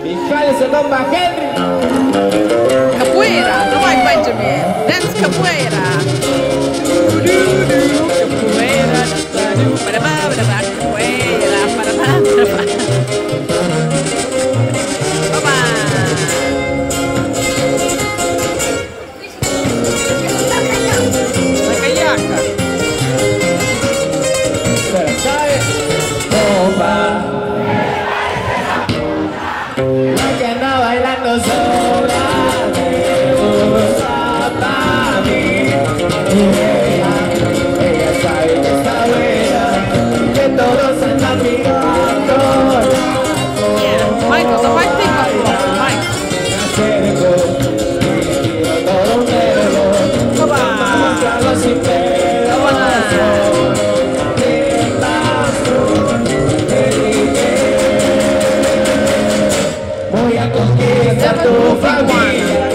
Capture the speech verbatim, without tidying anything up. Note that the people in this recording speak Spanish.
Mi padre se toma Henry. Capoeira, não é Benjamin. That's capoeira. Capoeira. Parabá, parabá, capoeira. Parabá, parabá. Oba! La callaca. Opa. La que anda bailando sola me gusta para mí. Ella, ella sabe que está buena, que todos andan mirando. Yeah, Michael, só faz tempo agora, Michael. Me acerco y miro todo un verbo. Oba! Mostrarlo sin pelo. ¿Qué pasó? Te dije. Voy a conquistar tu familia.